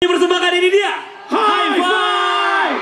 Persembahkan ini dia. High five.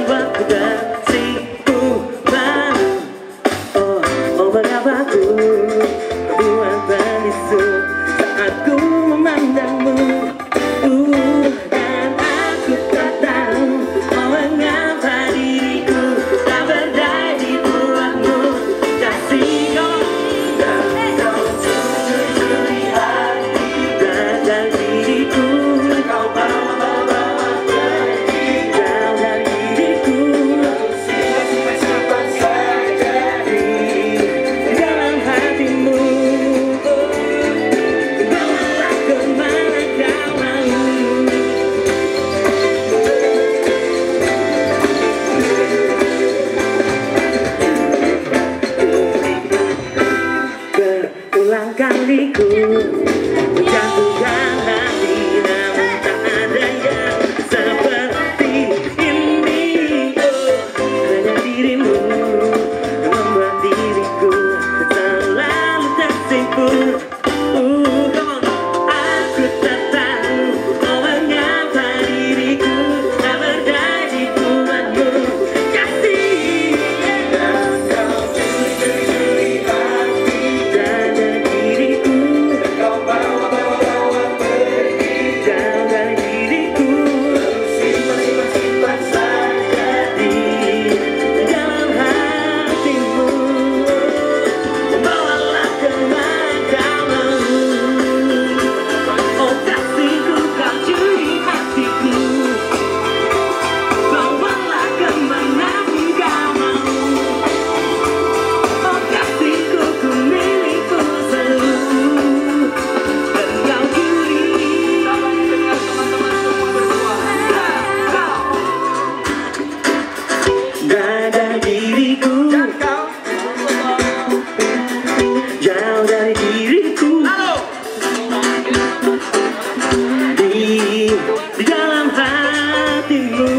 waktu kasihku baru. Oh betapa ku buat berlisu saat ku memandangmu. Dan aku tak tahu mengapa diriku tak berdaya di buatmu. Kasih kau curi hati dan diriku. Kau bawa pergi jauh dari diriku. Simpan saja di dalam hatimu. Bawalah kemana kau mau. Berulang kali ku menjatuhkan hati, namun tak ada yang seperti ini. Hanya dirimu membuat diriku selalu tersipu. Aku tak tahu mengapa diriku tak berdaya di buatmu. Kasih dan kau curi hati dan diriku. Kau bawa pergi jauh dari diriku. Simpan saja di dalam hatimu. Bawalah kemana kau mau. Oh kasihku, kau curi hatiku. Bawalah kemana kau mau. Oh kasihku, ku milikmu selalu. Dan kau curi dari diriku. Jauh dari diriku. Di dalam hatimu.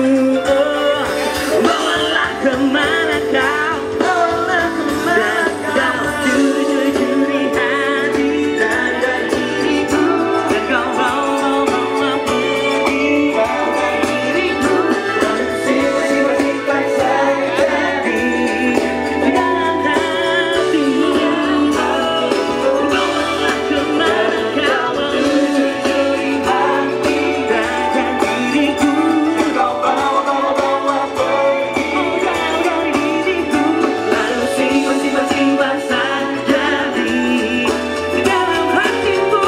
Bawalah kemana kau. Dan kau curi hati dari diriku. Dan kau bawa pergi diriku. Simpan saja di dalam hatimu. Bawalah kemana kau mau. Curi hati dan diriku. Kau bawa pergi jauh dari diriku. Lalu simpan saja di dalam hatimu.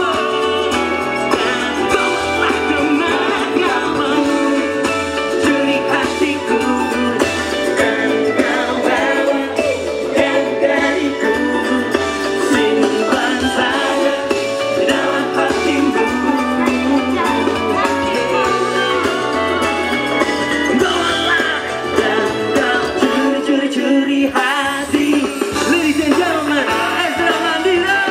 Bawalah kemana kau mau. Curi hatiku dan kau bawa dariku. Simpan saja dalam hatimu. Bawalah dan kau curi hati. Ladies and gentlemen, Ezra Mandira.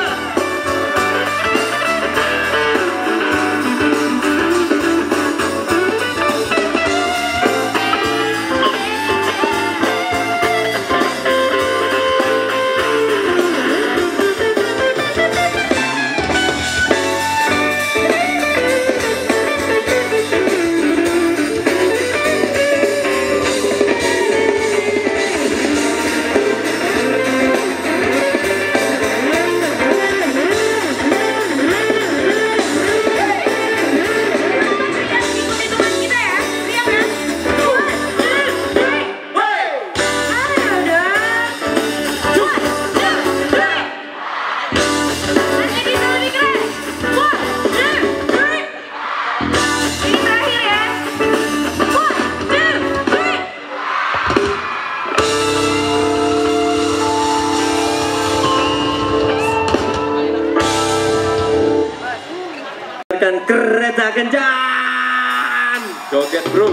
Kereta kencang. Joget bro.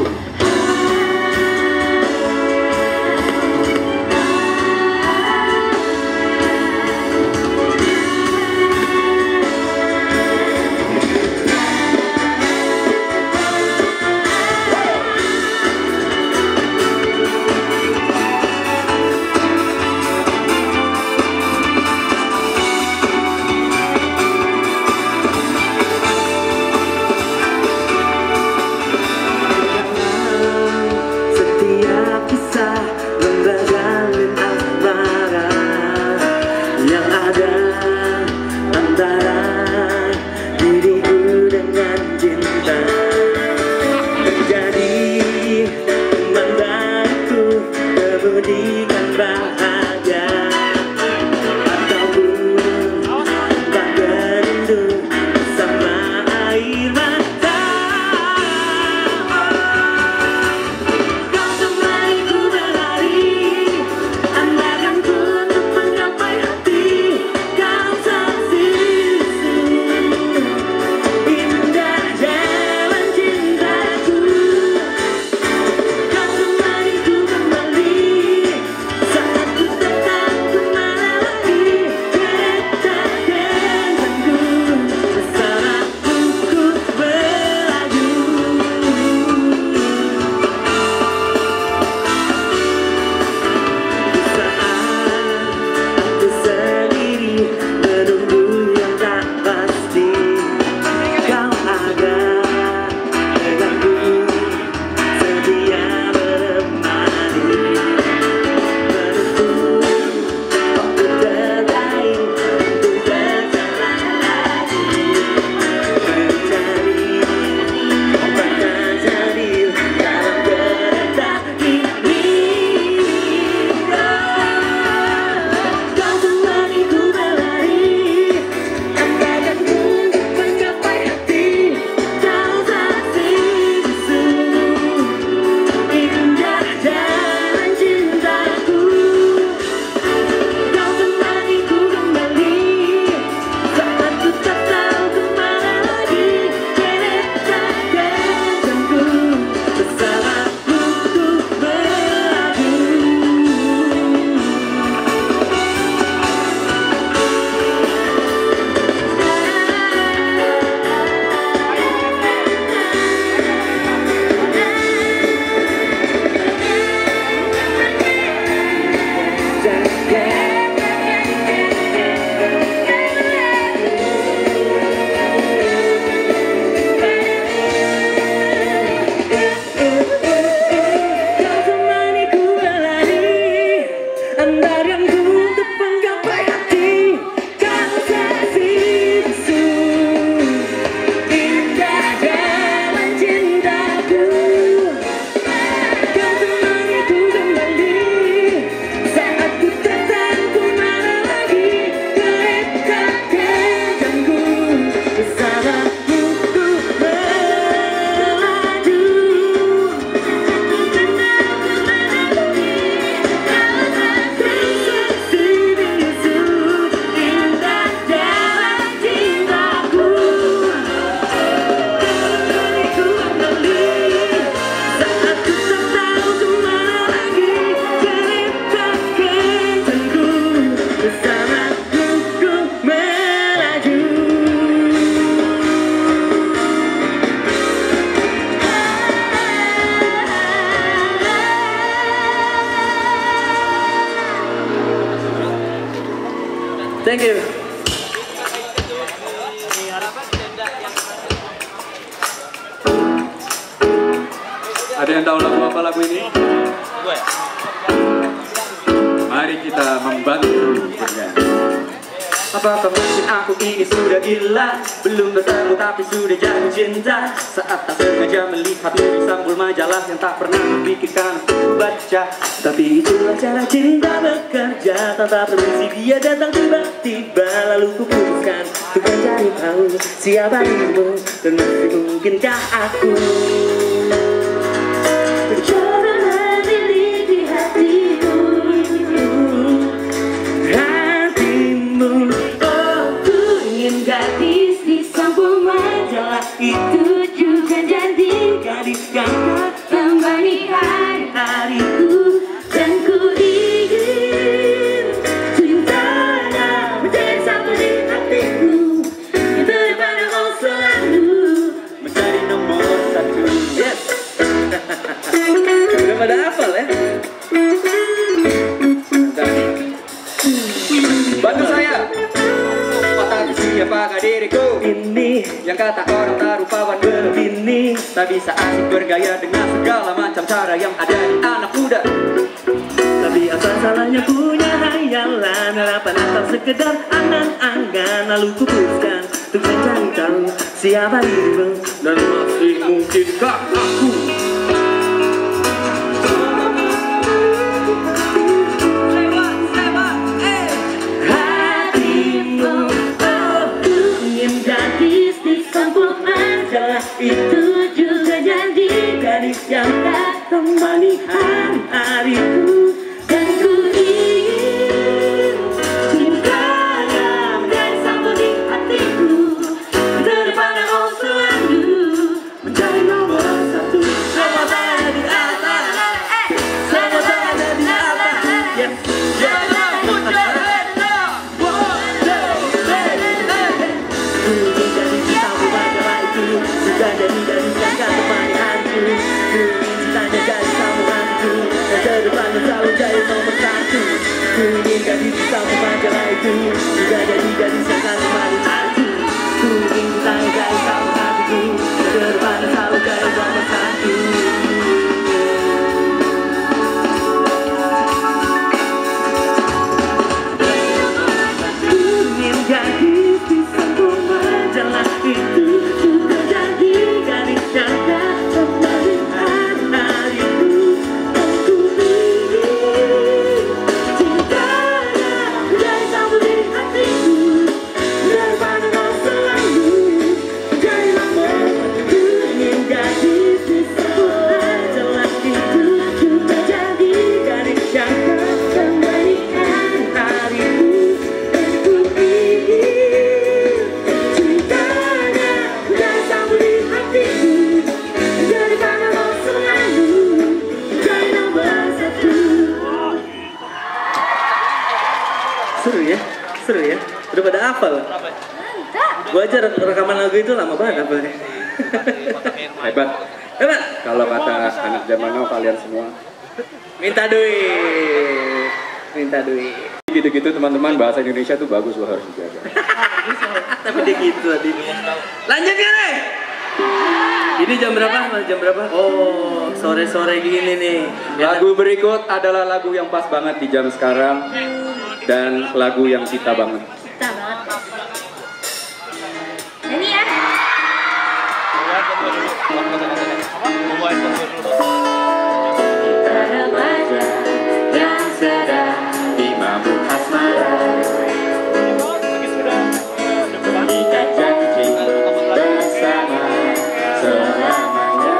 Ada yang tahu lagu apa lagu ini? Mari kita membantu bernyanyi. Apakah mungkin aku ini sudah gila? Belum bertemu tapi sudah jatuh cinta. Saat tak sengaja melihatmu di sampul majalah yang tak pernah kupikirkan aku baca. Tapi itulah cara cinta bekerja. Tanpa permisi dia datang tiba-tiba. Lalu kuputuskan untuk mencari tahu siapa dirimu dan masih mungkinkah aku mencoba memilih di hatimu. Gadis di sampul majalah itu juga jadi gadis yang menemani hari-hariku. Dan ku ingin cintanya menjadi satu di hatiku, yang daripada kau selalu menjadi nomor satu. Yes. Udah pada hafal ya? Bantu saya. Siapakah diriku ini yang kata orang tak rupawan begini? Tak bisa asik bergaya dengan segala macam cara yang ada di anak muda. Tapi apa salahnya punya hayalan, harapan atau sekedar angan-angan. Lalu kuputuskan untuk mencari tahu siapa dirimu dan masih mungkinkah aku itu juga jadi gadis yang tak temani hari-hariku. Dan ku ingin cintanya menjadi sambut di hatiku, daripada kau selalu menjadi nomor satu. Semua ada di atas, semua ada di atas. Yes, yes. Sudah jadi dari kakak temani hatiku. Ku ingin cintanya jadi sambunganku, dan kedepannya selalu jadi nomor satu. Ku ingin gadis sambung majalah itu, sudah jadi dari kakak temani hatiku. Ku ingin cintanya jadi sambung hatiku, dan kedepannya selalu jadi nomor satu. Ku ingin gadis di sambung majalah itu, seru ya? Udah pada hafal? Gue aja rekaman lagu itu lama banget hafalnya. Hebat. Hebat. Kalau kata anak zaman now kalian semua minta duit. Minta duit. Gitu-gitu teman-teman, bahasa Indonesia tuh bagus loh, harus dijaga. Tapi dia gitu tadi. Lanjut ya nih. Ini jam berapa? Jam berapa? Oh, sore-sore gini nih. Lagu berikut adalah lagu yang pas banget di jam sekarang dan lagu yang kita banget. Kita banget. Ini ya. Kita remaja yang sedang dimabuk asmara, mengikat janji bersama selamanya.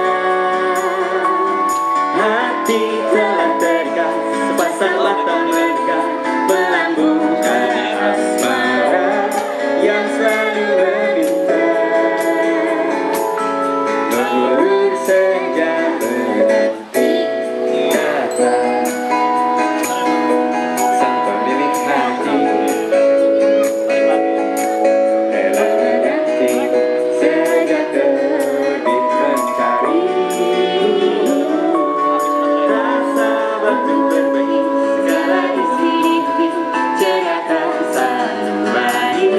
Hati telah terikat, sepasang mata menekat, melambungkan asmara yang selalu meminta. Mengulur senja menanti kata sang pemilik hati, rela mengganti sejak terbit mencari. Rasa waktu berbagi segala isi hati, cerita kisah bayi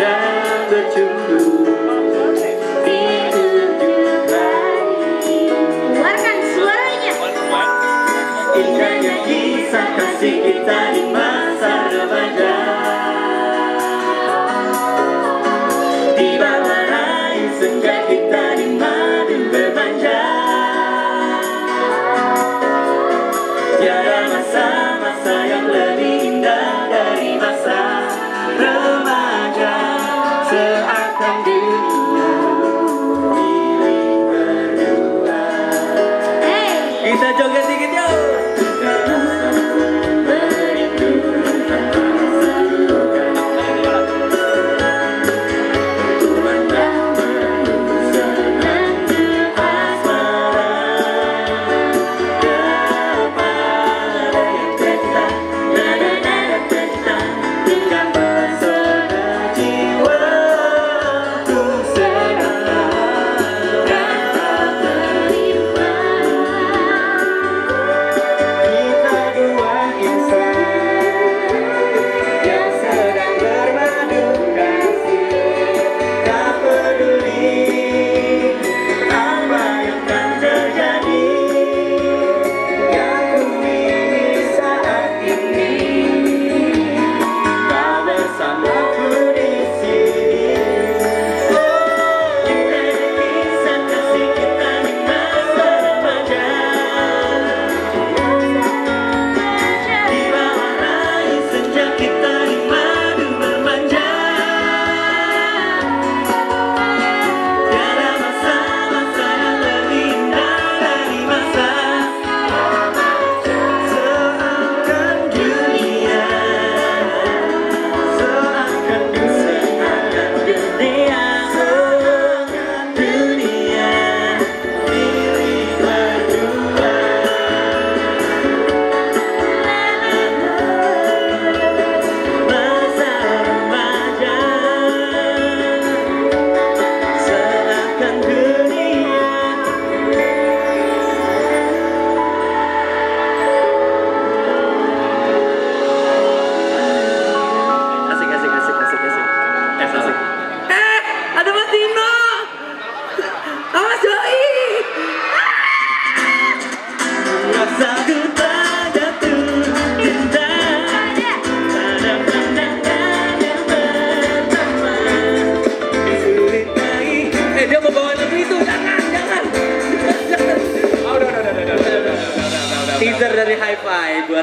dan bercumbu di ujung hari.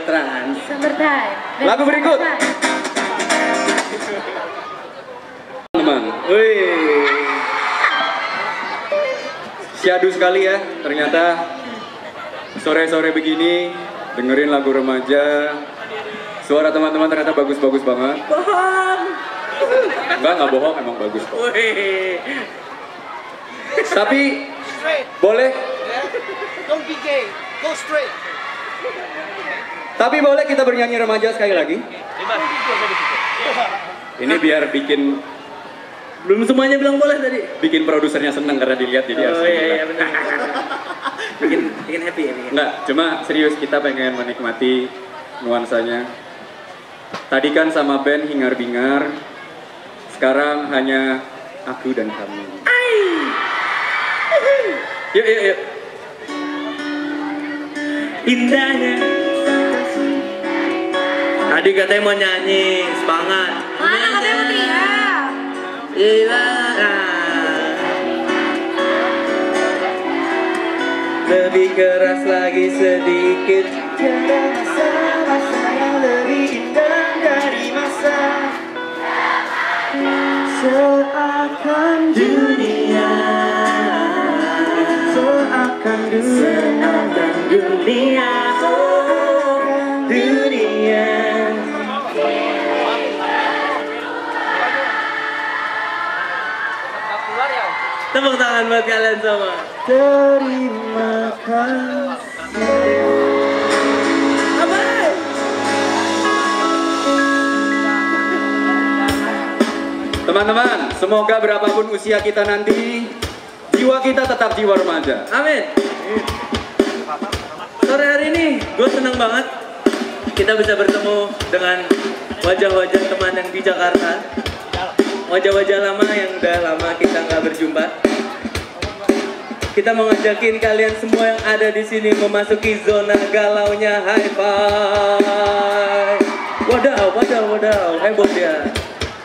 Radio Trans. Summertime. Lagu berikut. Teman, wih, syadu sekali ya. Ternyata sore-sore begini dengerin lagu remaja. Suara teman-teman ternyata bagus-bagus banget. Bohong. Enggak bohong, emang bagus kok. Wih. Tapi boleh. Don't be gay, go straight. Tapi boleh kita bernyanyi remaja sekali lagi. Ini biar bikin Belum semuanya bilang boleh tadi. bikin produsernya seneng karena dilihat jadi harus Oh iya dilihat. iya benar. bikin happy ya. Enggak, cuma serius kita pengen menikmati nuansanya. Tadi kan sama band hingar-bingar, sekarang hanya aku dan kamu. Yuk, yuk, yuk. Indahnya. Tadi katanya mau nyanyi, semangat. Mana katanya mau teriak? Iya. Lebih keras lagi sedikit. Masa-masa yang lebih indah dari masa seakan dunia, seakan dunia, dunia. Tepuk tangan buat kalian semua. Terima kasih. Teman-teman, semoga berapapun usia kita nanti, jiwa kita tetap jiwa remaja. Amin. Sore hari ini gue senang banget kita bisa bertemu dengan wajah-wajah teman yang di Jakarta. Wajah-wajah lama yang udah lama kita nggak berjumpa. Kita mau ngajakin kalian semua yang ada di sini memasuki zona galaunya high five. Wadaw, wadaw, wadaw, heboh dia.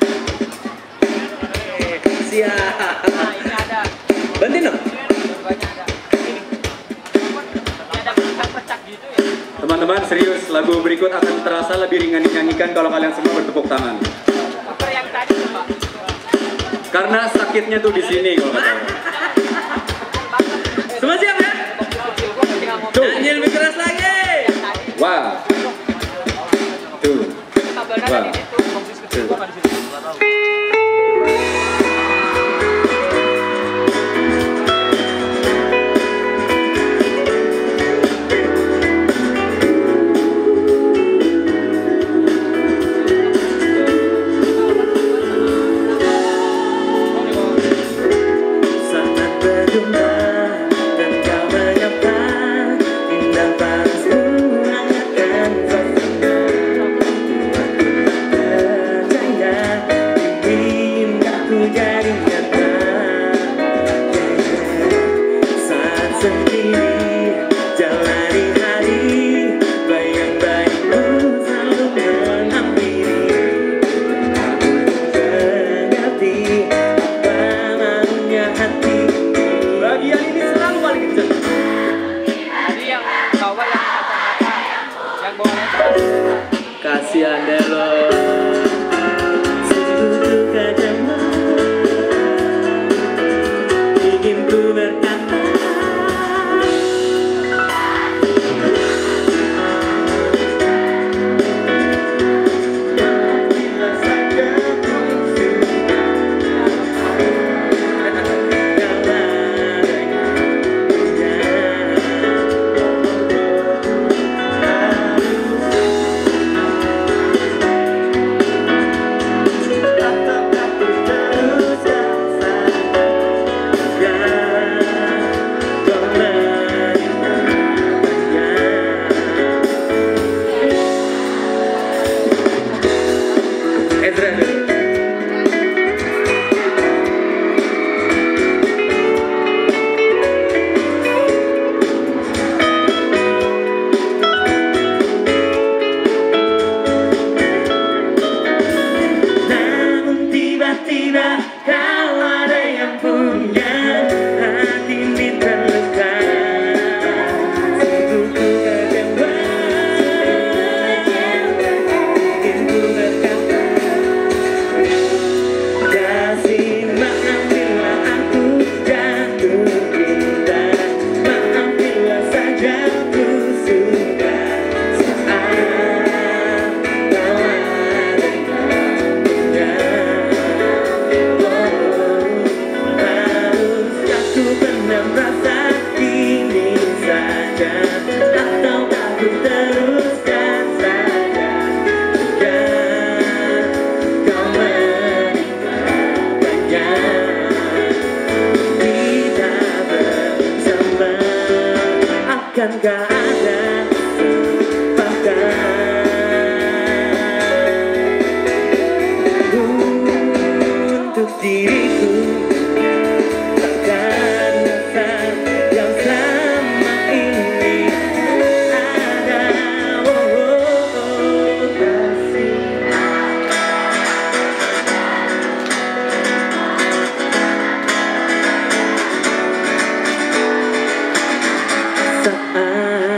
Siap. Bantuin dong. Teman-teman, serius, lagu berikut akan terasa lebih ringan dinyanyikan kalau kalian semua bertepuk tangan. Karena sakitnya tuh di sini kalau kata orang. Semua siap ya? Nyanyi lebih keras lagi. One, two, one, two. Saat berjumpa dan kau menyapa, indah parasmu hangatkan suasana. Buatku tak percaya, ingin aku jadi nyata. Saat sendiri jalani hari, bayang-bayangmu selalu menghampiri. Aku mengerti apa maunya hati. Bagian ini selalu paling kenceng. Tadi yang bawa yang kacamata, yang bawa laptop. Kasihan deh lo. Sekutu kacamu bikin ku berkata Takkan gak ada untuk diriku. Takkan rasa yang selama ini ada. Kasih saat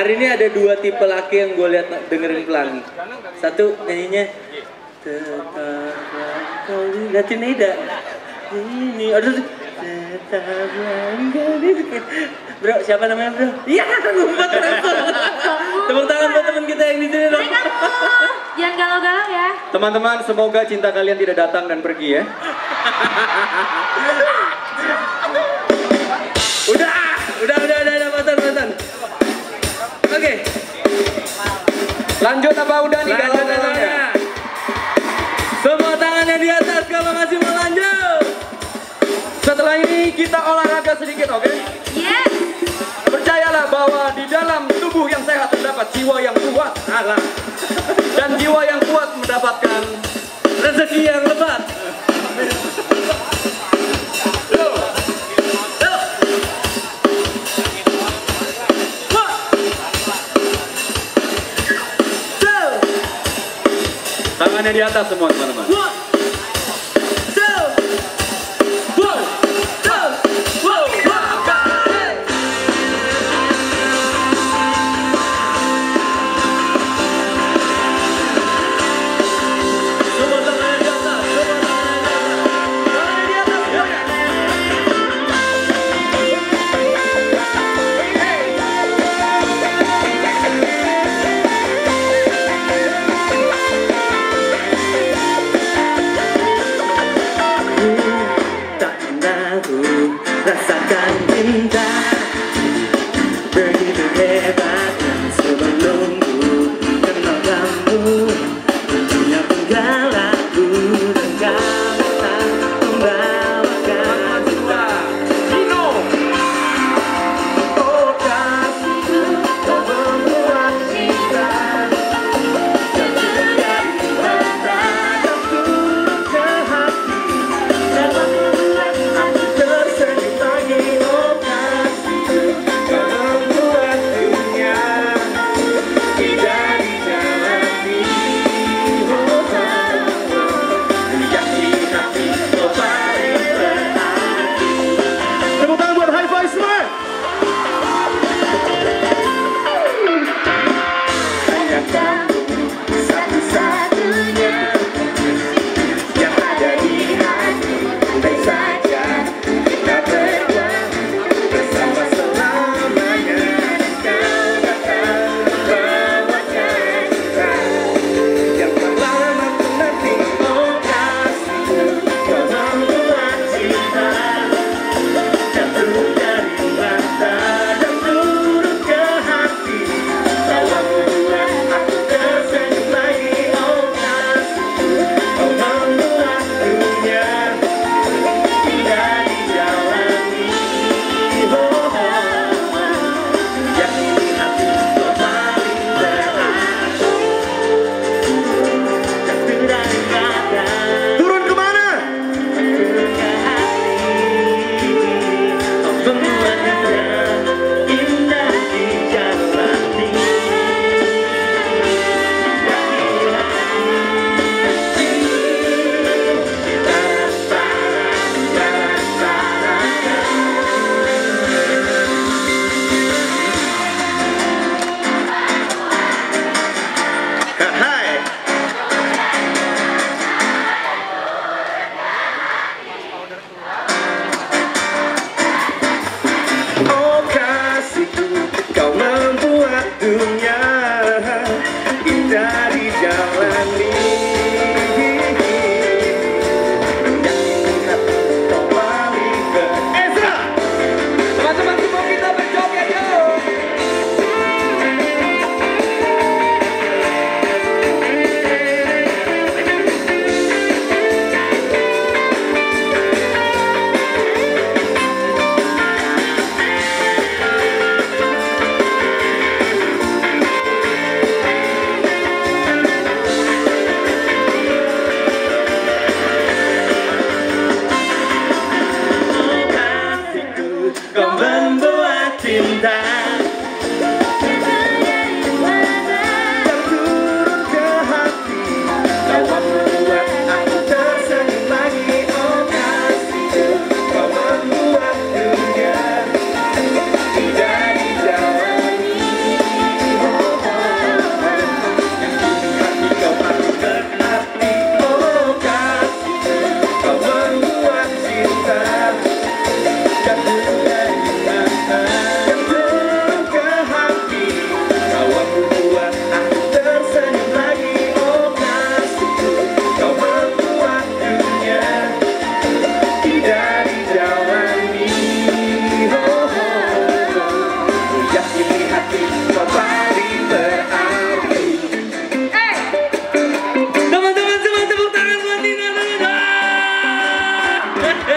Hari ini ada dua tipe laki yang gue lihat dengerin pelangi. Satu nyanyinya tetaplah kau liatin Eda. Ini aduh tetaplah kau. Bro, siapa namanya bro? Iya, ngumpet langsung. Tepuk tangan buat teman kita yang di sini dong. Hai kamu, jangan galau-galau ya. Teman-teman, semoga cinta kalian tidak datang dan pergi ya. Udah, Matan. Oke. Lanjut apa udah nih? Lanjut ya. Semua tangannya di atas kalau masih mau lanjut. Setelah ini kita olahraga sedikit, oke? Yes. Percayalah bahwa di dalam tubuh yang sehat terdapat jiwa yang kuat. Alah. Dan jiwa yang kuat mendapatkan Rezeki yang lebat. tangannya di atas semua teman-teman.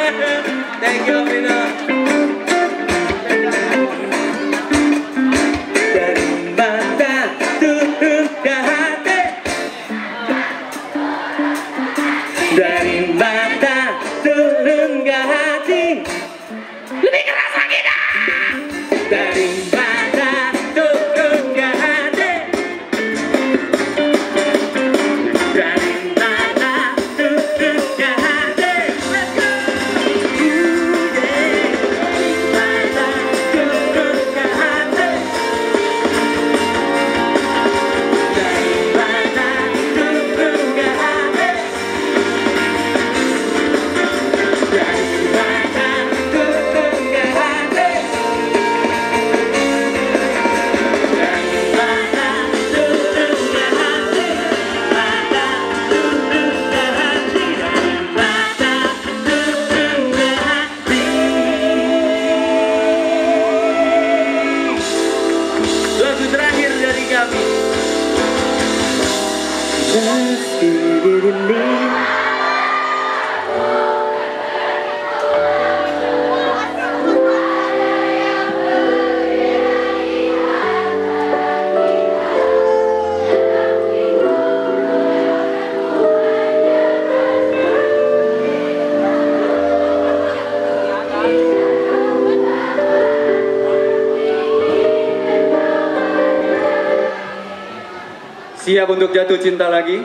Thank you, Vino. Dari mata turun ke hati, dari mata turun ke hati, lebih keras lagi dah. Dari mata turun ke hati, dari mata turun ke hati. Let's go. Mata turun ke hati, dari mata turun ke hati, dari mata turun ke hati, dari mata turun ke hati, mata turun ke hati, dari mata turun ke hati. Lagu terakhir dari kami. Meski dirimu Siap untuk jatuh cinta lagi?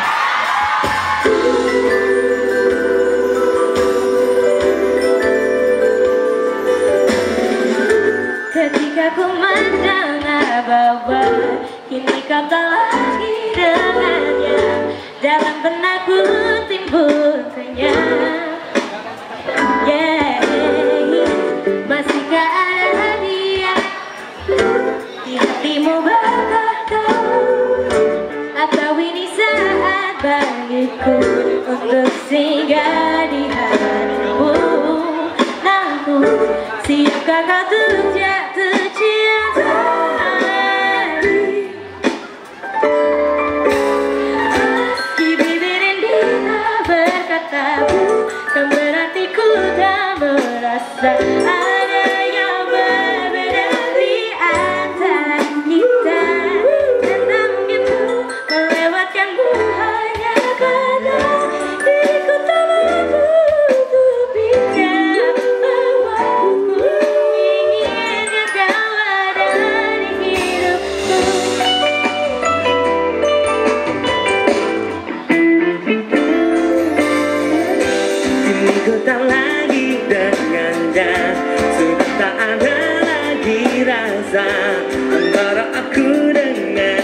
Ketika ku mendengar bahwa kini kau tak lagi dengannya, dalam benakku timbul tanya, masihkah ada dia di hatimu berkata, atau ini saat bagiku untuk singgah di hatimu? Namun siapkah kau untuk jatuh cinta lagi? Meski bibir ini tak berkata, bukan berarti ku tak merasa ada yang berbeda di antara kita. Dan tak mungkin ku melewatkanmu hanya karena diriku tak mampu untuk bicara bahwa ku ingin kau ada di hidupku. Kini ku tak lagi dengannya, sudah tak ada lagi rasa antara aku dengan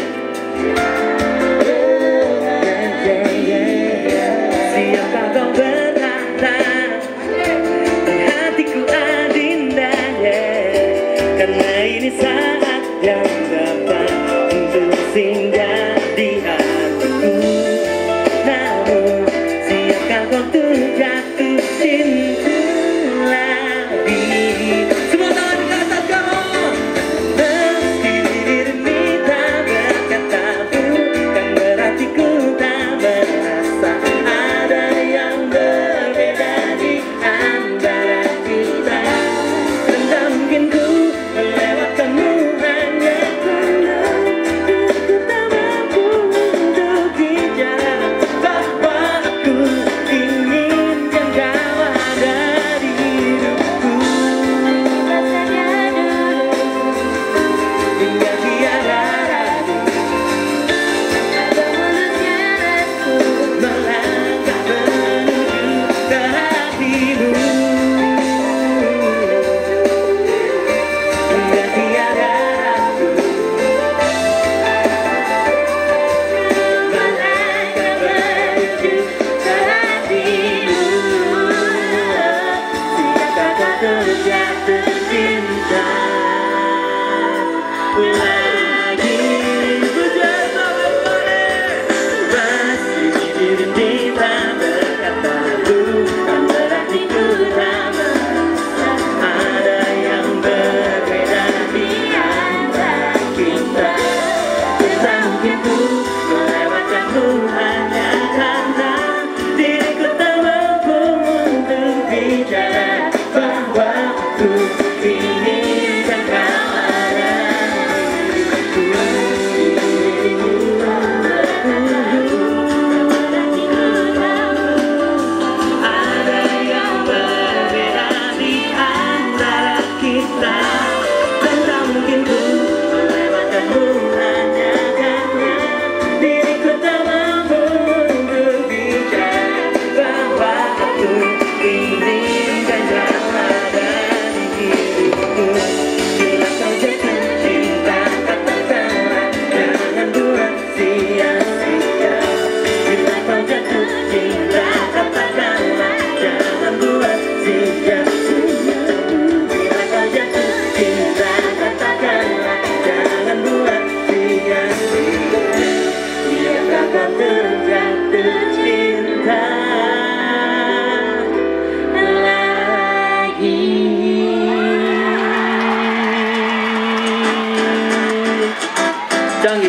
siapkah kau berkata di hatiku adinda, karena ini saat yang tepat untuk singgah di hatiku. Namun siapkah kau untuk jatuh cinta lagi? Semua tangan ke atas kamu.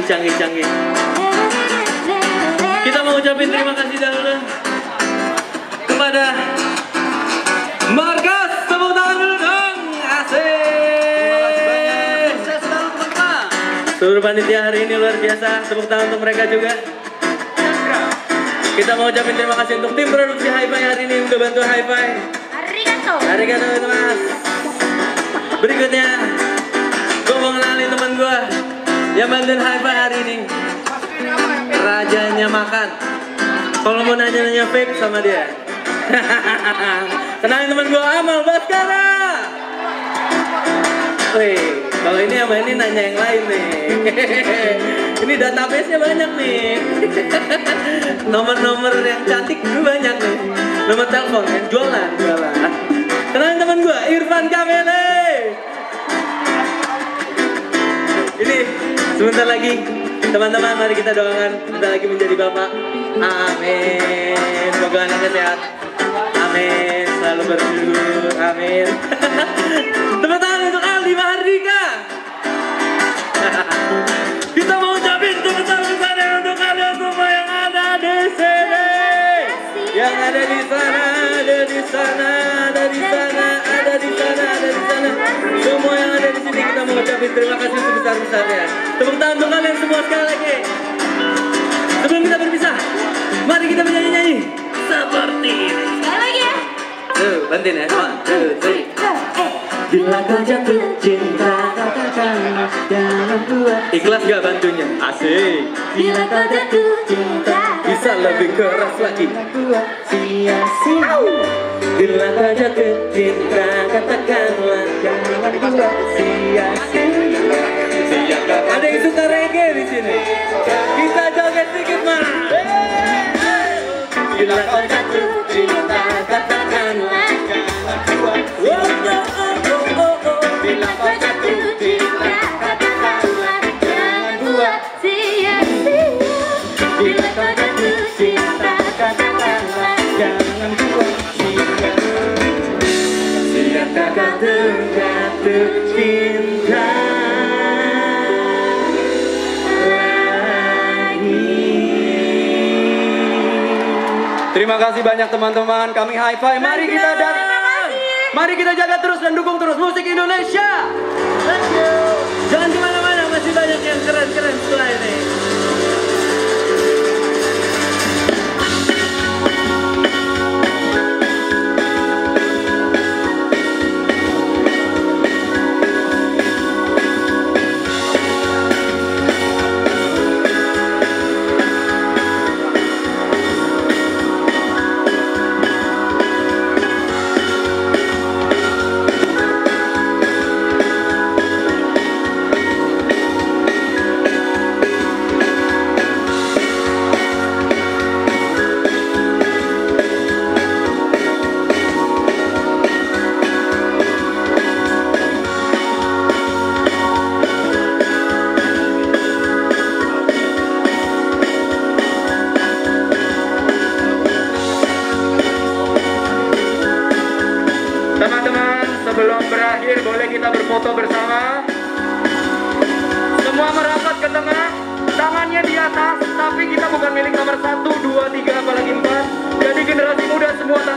canggih. Kita mau ucapin terima kasih dahulu kepada Markas, tepuk tangan dulu dong, asik. Saya selalu teman-teman. Seluruh panitia hari ini luar biasa, tepuk tangan untuk mereka juga. Kita mau ucapin terima kasih untuk tim produksi Hi-Fi hari ini untuk bantu Hi-Fi. Arigato Mas. Berikutnya, gue mau kenalin teman gue yang bantuin Hi-Fi hari ini. Rajanya makan. Kalau mau nanya-nanya fake sama dia. Kenalin teman gue Amal Baskara. Wih, kalau ini sama ini nanya yang lain nih. Ini database-nya banyak nih. Nomor-nomor yang cantik itu banyak nih. Nomor telepon yang jualan. Kenalin teman gue Irfan Kamele. Ini sebentar lagi teman-teman, mari kita doakan sebentar lagi menjadi bapak. Amin. Semoga anaknya sehat. Amin. Selalu bersyukur. Amin. Tepuk tangan untuk Aldi Mahardika. Kita mau ucapin tepuk tangan besar untuk kalian semua yang ada di sini. Yang ada di sana, ada di sana, ada di sana, ada di sana, ada di sana. Semua yang ada di sini kita mau ucapin terima kasih sebesar-besarnya. Tepuk tangan untuk kalian semua sekali lagi. Sebelum kita berpisah, mari kita menyanyi-nyanyi seperti ini. Sekali lagi ya. Tuh, bantuin ya. 1, 2, 3. Bila kau jatuh cinta, katakanlah jangan buat. Ikhlas gak bantunya? Asik. Bila kau jatuh cinta, Bisa lebih keras lagi. buat sia-sia. Bila kau jatuh cinta, katakanlah jangan buat sia-sia. Ada yang suka reggae di sini. Kita joget sedikit mah. Bila kau jatuh cinta, katakanlah jangan buat sia-sia. Bila kau jatuh cinta, katakanlah jangan buat sia-sia. Bila kau jatuh cinta, katakanlah Jangan buat sia-sia. Siapkan jatuh cinta lagi. Terima kasih banyak teman-teman. Kami Hi-Fi. Mari kita jaga terus dan dukung terus musik Indonesia. Jangan kemana-mana, masih banyak yang keren-keren setelah ini. Teman-teman, sebelum berakhir boleh kita berfoto bersama. Semua merapat ke tengah, tangannya di atas, tapi kita bukan milik nomor 1, 2, 3, apalagi 4. Jadi generasi muda semua tangan